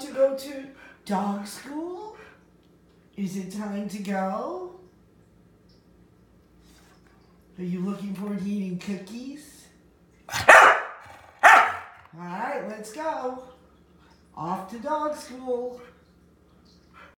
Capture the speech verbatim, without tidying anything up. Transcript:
want to go to dog school? Is it time to go? Are you looking forward to eating cookies? All right, let's go. Off to dog school.